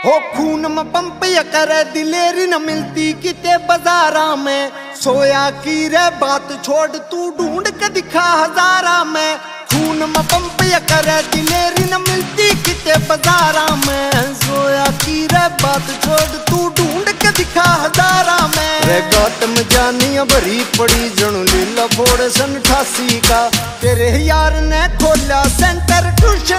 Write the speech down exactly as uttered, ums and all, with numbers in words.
हो खून में पंप या करे दिलेरी न मिलती किते बाजारा में। सोया की रे बात छोड़ तू ढूंढ के दिखा हजारा में। खून में पंप या करे दिलेरी न मिलती किते बाजारा में। सोया की रे बात छोड़ तू ढूंढ के दिखा हजारा में। रे गौतम जानिया भरी पड़ी जणु लीला फोड़ सन अठासी का। तेरे यार ने खोला सेंटर ट्यूशन